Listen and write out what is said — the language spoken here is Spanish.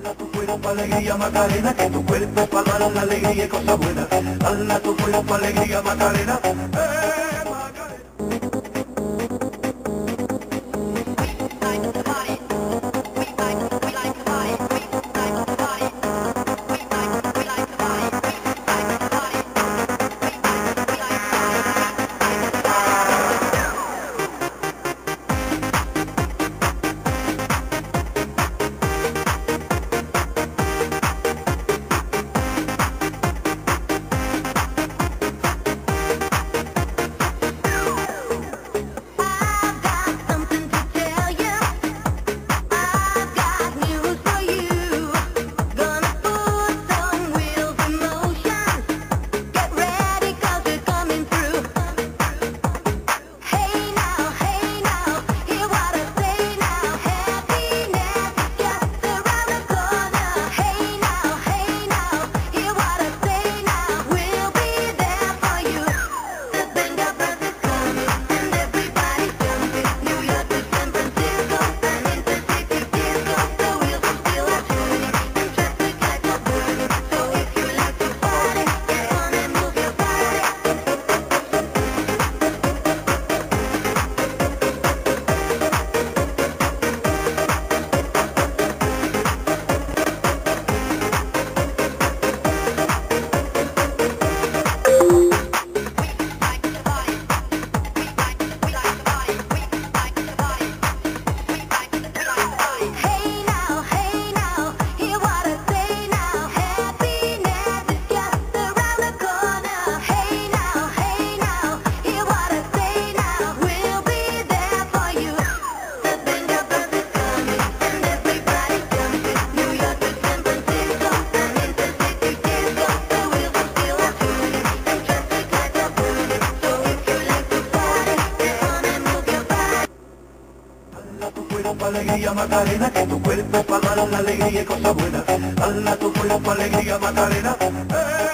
Tu cuerpo alegría Macarena, que tu cuerpo para dar la alegría y cosas buenas. Dala tu cuerpo alegría Macarena, Macarena. Alegría Macarena, que tu cuerpo para dar la alegría y cosas buenas. Dala tu cuerpo alegría Macarena,